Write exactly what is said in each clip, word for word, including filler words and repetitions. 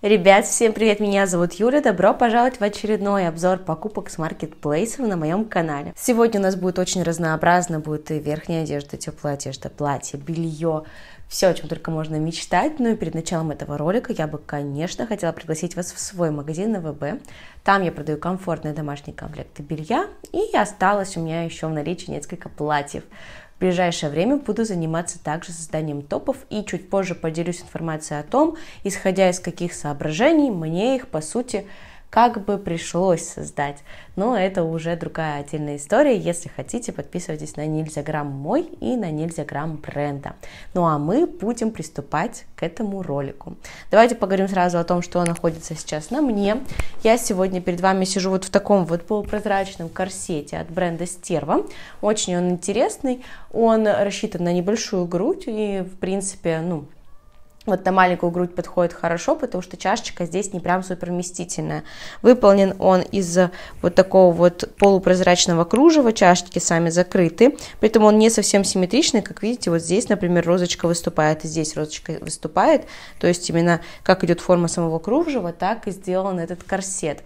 Ребят, всем привет, меня зовут Юля, добро пожаловать в очередной обзор покупок с маркетплейсов на моем канале. Сегодня у нас будет очень разнообразно, будет и верхняя одежда, теплая одежда, платье, белье, все, о чем только можно мечтать. Ну и перед началом этого ролика я бы, конечно, хотела пригласить вас в свой магазин на вэ бэ. Там я продаю комфортные домашние комплекты белья, и осталось у меня еще в наличии несколько платьев. В ближайшее время буду заниматься также созданием топов и чуть позже поделюсь информацией о том, исходя из каких соображений мне их, по сути, как бы пришлось создать. Но это уже другая отдельная история. Если хотите, подписывайтесь на Нильзяграм мой и на Нильзяграм бренда. Ну а мы будем приступать к этому ролику. Давайте поговорим сразу о том, что находится сейчас на мне. Я сегодня перед вами сижу вот в таком вот полупрозрачном корсете от бренда Стерва. Очень он интересный. Он рассчитан на небольшую грудь и, в принципе, ну... Вот на маленькую грудь подходит хорошо, потому что чашечка здесь не прям супер вместительная. Выполнен он из вот такого вот полупрозрачного кружева, чашечки сами закрыты. При этом он не совсем симметричный, как видите, вот здесь, например, розочка выступает, и здесь розочка выступает. То есть именно как идет форма самого кружева, так и сделан этот корсет.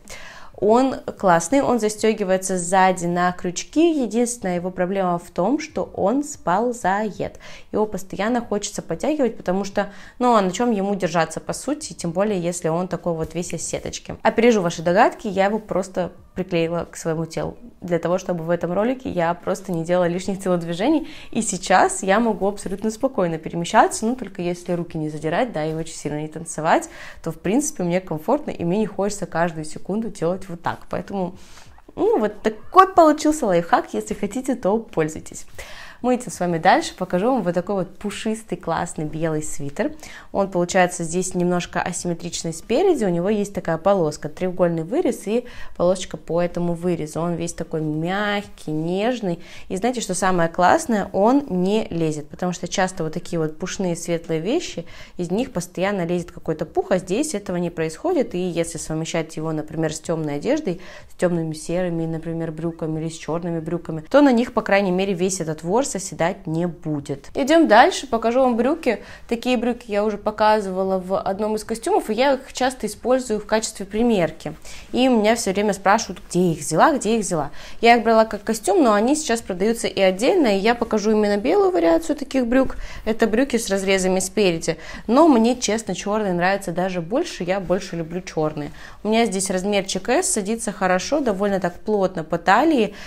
Он классный, он застегивается сзади на крючки. Единственная его проблема в том, что он сползает. Его постоянно хочется подтягивать, потому что, ну, а на чем ему держаться, по сути, тем более, если он такой вот весь из сеточки. Опережу ваши догадки, я его просто приклеила к своему телу, для того, чтобы в этом ролике я просто не делала лишних телодвижений, и сейчас я могу абсолютно спокойно перемещаться, ну, только если руки не задирать, да, и очень сильно не танцевать, то, в принципе, мне комфортно, и мне не хочется каждую секунду делать вот так, поэтому, ну, вот такой получился лайфхак, если хотите, то пользуйтесь. Мы идем с вами дальше, покажу вам вот такой вот пушистый, классный белый свитер. Он получается здесь немножко асимметричный спереди, у него есть такая полоска, треугольный вырез и полосочка по этому вырезу. Он весь такой мягкий, нежный. И знаете, что самое классное, он не лезет, потому что часто вот такие вот пушные светлые вещи, из них постоянно лезет какой-то пух, а здесь этого не происходит. И если совмещать его, например, с темной одеждой, с темными серыми, например, брюками или с черными брюками, то на них, по крайней мере, весь этот ворс оседать не будет. Идем дальше, покажу вам брюки. Такие брюки я уже показывала в одном из костюмов, и я их часто использую в качестве примерки. И меня все время спрашивают, где их взяла, где их взяла. Я их брала как костюм, но они сейчас продаются и отдельно, и я покажу именно белую вариацию таких брюк. Это брюки с разрезами спереди. Но мне, честно, черные нравятся даже больше, я больше люблю черные. У меня здесь размерчик эс, садится хорошо, довольно так плотно по талии,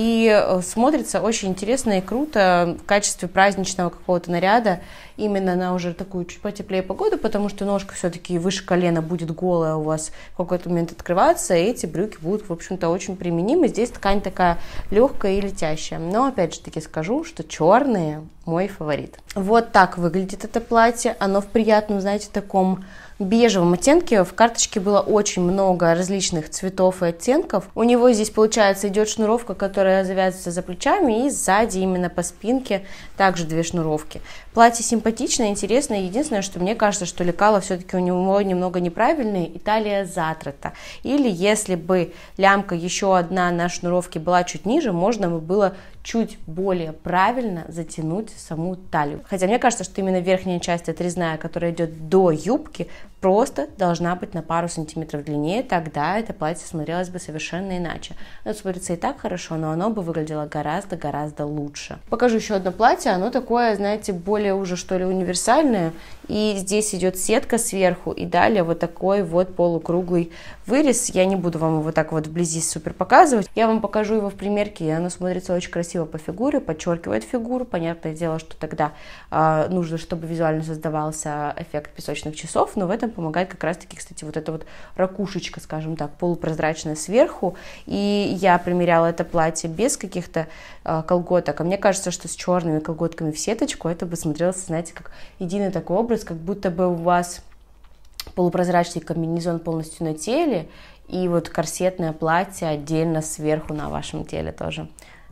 и смотрится очень интересно и круто в качестве праздничного какого-то наряда именно на уже такую чуть потеплее погоду, потому что ножка все-таки выше колена будет голая у вас в какой-то момент открываться, и эти брюки будут, в общем-то, очень применимы. Здесь ткань такая легкая и летящая. Но, опять же таки, скажу, что черные мой фаворит. Вот так выглядит это платье. Оно в приятном, знаете, таком бежевом оттенке. В карточке было очень много различных цветов и оттенков. У него здесь, получается, идет шнуровка, которая завязывается за плечами, и сзади именно по спинке также две шнуровки. Платье симпатичное, интересное. Единственное, что мне кажется, что лекало все-таки у него немного неправильные, и талия затрата. Или если бы лямка еще одна на шнуровке была чуть ниже, можно бы было чуть более правильно затянуть саму талию. Хотя мне кажется, что именно верхняя часть отрезная, которая идет до юбки, просто должна быть на пару сантиметров длиннее, тогда это платье смотрелось бы совершенно иначе. Оно смотрится и так хорошо, но оно бы выглядело гораздо-гораздо лучше. Покажу еще одно платье, оно такое, знаете, более уже что ли универсальное, и здесь идет сетка сверху, и далее вот такой вот полукруглый вырез. Я не буду вам его так вот вблизи супер показывать, я вам покажу его в примерке, и оно смотрится очень красиво по фигуре, подчеркивает фигуру. Понятное дело, что тогда э, нужно, чтобы визуально создавался эффект песочных часов, но в этом помогает как раз-таки, кстати, вот эта вот ракушечка, скажем так, полупрозрачная сверху. И я примеряла это платье без каких-то э, колготок, а мне кажется, что с черными колготками в сеточку это бы смотрелось, знаете, как единый такой образ, как будто бы у вас полупрозрачный комбинезон полностью на теле и вот корсетное платье отдельно сверху на вашем теле тоже.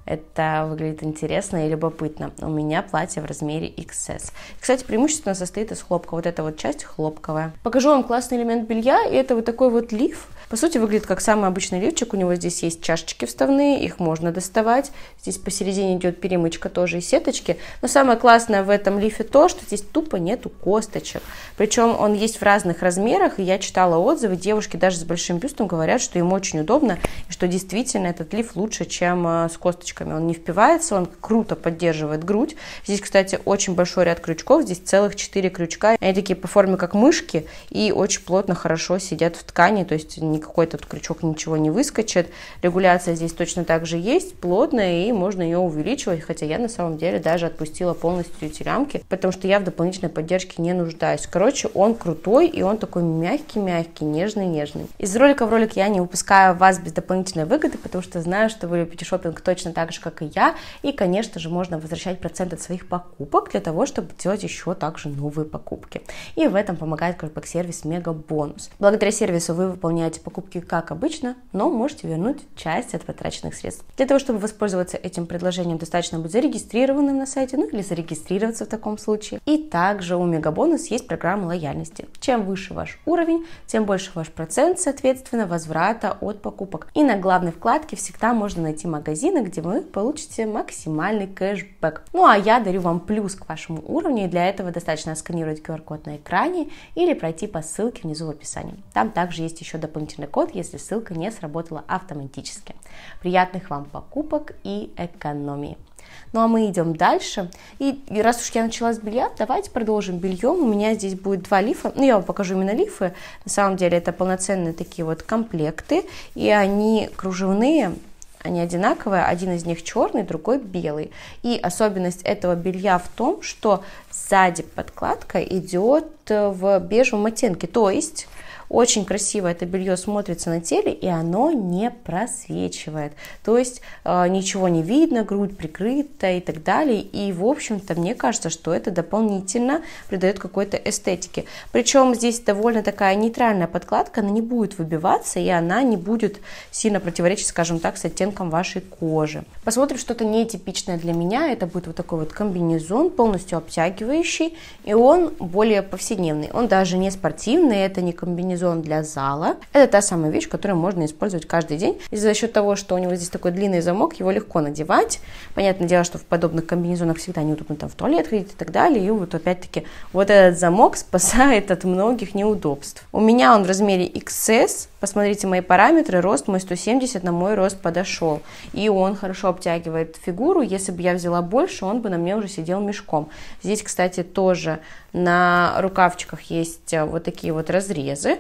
Это выглядит интересно и любопытно. У меня платье в размере икс эс. Кстати, преимущественно состоит из хлопка. Вот эта вот часть хлопковая. Покажу вам классный элемент белья. И это вот такой вот лиф. По сути, выглядит как самый обычный лифчик. У него здесь есть чашечки вставные, их можно доставать. Здесь посередине идет перемычка тоже и сеточки. Но самое классное в этом лифе то, что здесь тупо нету косточек. Причем он есть в разных размерах. И я читала отзывы. Девушки даже с большим бюстом говорят, что им очень удобно. И что действительно этот лиф лучше, чем с косточками. Он не впивается, он круто поддерживает грудь. Здесь, кстати, очень большой ряд крючков. Здесь целых четыре крючка. Они такие по форме как мышки. И очень плотно, хорошо сидят в ткани. То есть не какой-то крючок ничего не выскочит. Регуляция здесь точно так же есть, плотная, и можно ее увеличивать, хотя я на самом деле даже отпустила полностью эти лямки, потому что я в дополнительной поддержке не нуждаюсь. Короче, он крутой, и он такой мягкий-мягкий, нежный-нежный. Из ролика в ролик я не выпускаю вас без дополнительной выгоды, потому что знаю, что вы любите шопинг точно так же, как и я, и, конечно же, можно возвращать процент от своих покупок для того, чтобы делать еще также новые покупки. И в этом помогает кэшбэк-сервис Мега Бонус. Благодаря сервису вы выполняете покупки как обычно, но можете вернуть часть от потраченных средств. Для того, чтобы воспользоваться этим предложением, достаточно быть зарегистрированным на сайте, ну или зарегистрироваться в таком случае. И также у Мегабонус есть программа лояльности. Чем выше ваш уровень, тем больше ваш процент, соответственно, возврата от покупок. И на главной вкладке всегда можно найти магазины, где вы получите максимальный кэшбэк. Ну а я дарю вам плюс к вашему уровню, и для этого достаточно сканировать ку ар код на экране или пройти по ссылке внизу в описании. Там также есть еще дополнительный код, если ссылка не сработала автоматически. Приятных вам покупок и экономии. Ну а мы идем дальше. И, и раз уж я начала с белья, давайте продолжим бельем. У меня здесь будет два лифа. Ну, я вам покажу именно лифы. На самом деле это полноценные такие вот комплекты. И они кружевные. Они одинаковые, один из них черный, другой белый. И особенность этого белья в том, что сзади подкладка идет в бежевом оттенке. То есть очень красиво это белье смотрится на теле, и оно не просвечивает. То есть э, ничего не видно, грудь прикрыта и так далее. И, в общем-то, мне кажется, что это дополнительно придает какой-то эстетики. Причем здесь довольно такая нейтральная подкладка, она не будет выбиваться, и она не будет сильно противоречить, скажем так, с оттенком вашей кожи. Посмотрим что-то нетипичное для меня. Это будет вот такой вот комбинезон, полностью обтягивающий, и он более повседневный. Он даже не спортивный, это не комбинезон для зала. Это та самая вещь, которую можно использовать каждый день. И за счет того, что у него здесь такой длинный замок, его легко надевать. Понятное дело, что в подобных комбинезонах всегда неудобно там в туалет ходить и так далее. И вот опять-таки вот этот замок спасает от многих неудобств. У меня он в размере икс эс. Посмотрите мои параметры. Рост мой сто семьдесят, на мой рост подошел. И он хорошо обтягивает фигуру. Если бы я взяла больше, он бы на мне уже сидел мешком. Здесь, кстати, тоже на рукавчиках есть вот такие вот разрезы.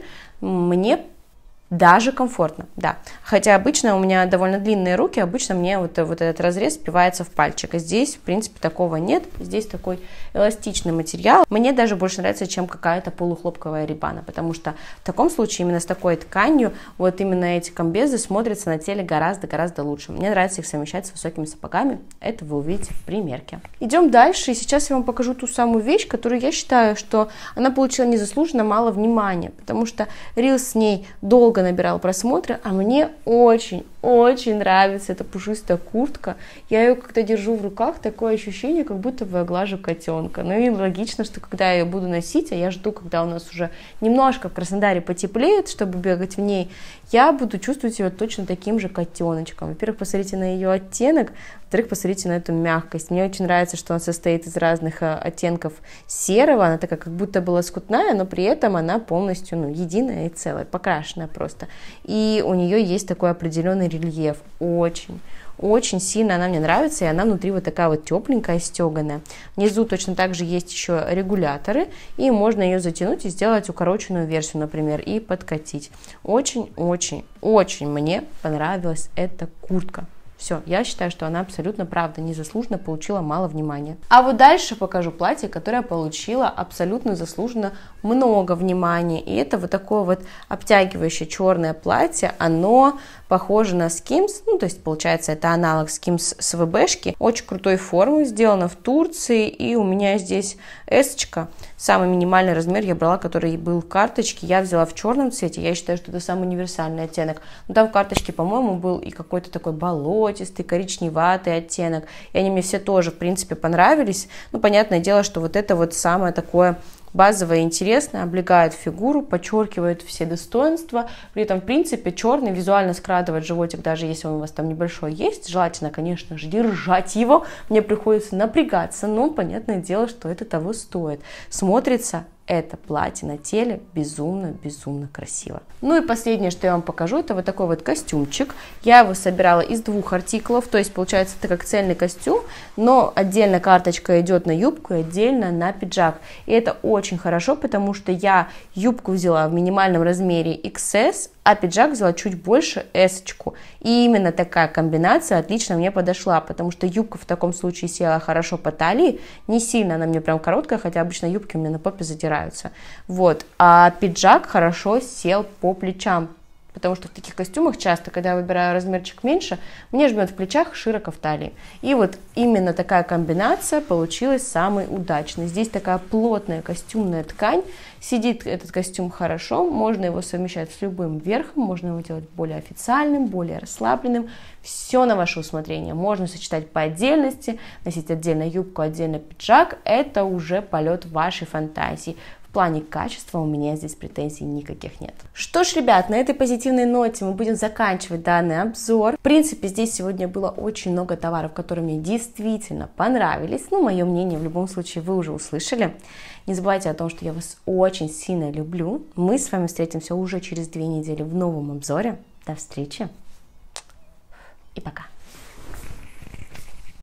Мне даже комфортно, да. Хотя обычно у меня довольно длинные руки, обычно мне вот, вот этот разрез впивается в пальчик. А здесь, в принципе, такого нет. Здесь такой эластичный материал. Мне даже больше нравится, чем какая-то полухлопковая рибана, потому что в таком случае именно с такой тканью вот именно эти комбезы смотрятся на теле гораздо-гораздо лучше. Мне нравится их совмещать с высокими сапогами. Это вы увидите в примерке. Идем дальше, и сейчас я вам покажу ту самую вещь, которую я считаю, что она получила незаслуженно мало внимания, потому что рилс с ней долго набирал просмотры, а мне очень-очень нравится эта пушистая куртка. Я ее когда держу в руках, такое ощущение, как будто бы я глажу котенка. Ну и логично, что когда я ее буду носить, а я жду, когда у нас уже немножко в Краснодаре потеплеет, чтобы бегать в ней, я буду чувствовать себя точно таким же котеночком. Во-первых, посмотрите на ее оттенок, во-вторых, посмотрите на эту мягкость. Мне очень нравится, что она состоит из разных оттенков серого, она такая как будто была лоскутная, но при этом она полностью ну, единая и целая, покрашенная просто. И у нее есть такой определенный рельеф, очень, очень сильно она мне нравится, и она внутри вот такая вот тепленькая, стеганая. Внизу точно так же есть еще регуляторы, и можно ее затянуть и сделать укороченную версию, например, и подкатить. Очень-очень-очень мне понравилась эта куртка. Все, я считаю, что она абсолютно, правда, незаслуженно получила мало внимания. А вот дальше покажу платье, которое получило абсолютно заслуженно много внимания. И это вот такое вот обтягивающее черное платье. Оно похоже на Skims, ну, то есть, получается, это аналог Skims с ВБшки. Очень крутой формы, сделано в Турции, и у меня здесь эсочка. Самый минимальный размер я брала, который был в карточке, я взяла в черном цвете. Я считаю, что это самый универсальный оттенок. Но там в карточке, по-моему, был и какой-то такой болотный, бархатистый, коричневатый оттенок, и они мне все тоже, в принципе, понравились. Ну, понятное дело, что вот это вот самое такое базовое и интересное, облегает фигуру, подчеркивает все достоинства, при этом, в принципе, черный визуально скрадывает животик, даже если он у вас там небольшой есть, желательно, конечно же, держать его, мне приходится напрягаться, но понятное дело, что это того стоит. Смотрится это платье на теле безумно-безумно красиво. Ну и последнее, что я вам покажу, это вот такой вот костюмчик. Я его собирала из двух артиклов, то есть получается это как цельный костюм, но отдельно карточка идет на юбку и отдельно на пиджак. И это очень хорошо, потому что я юбку взяла в минимальном размере икс эс, а пиджак взяла чуть больше эсочку. И именно такая комбинация отлично мне подошла, потому что юбка в таком случае села хорошо по талии, не сильно она мне прям короткая, хотя обычно юбки у меня на попе задираются. Вот. А пиджак хорошо сел по плечам, потому что в таких костюмах часто, когда я выбираю размерчик меньше, мне жмет в плечах, широко в талии. И вот именно такая комбинация получилась самой удачной. Здесь такая плотная костюмная ткань, сидит этот костюм хорошо, можно его совмещать с любым верхом, можно его делать более официальным, более расслабленным. Все на ваше усмотрение. Можно сочетать по отдельности, носить отдельно юбку, отдельно пиджак. Это уже полет вашей фантазии. В плане качества у меня здесь претензий никаких нет. Что ж, ребят, на этой позитивной ноте мы будем заканчивать данный обзор. В принципе, здесь сегодня было очень много товаров, которые мне действительно понравились. Ну, мое мнение в любом случае вы уже услышали. Не забывайте о том, что я вас очень сильно люблю. Мы с вами встретимся уже через две недели в новом обзоре. До встречи и пока.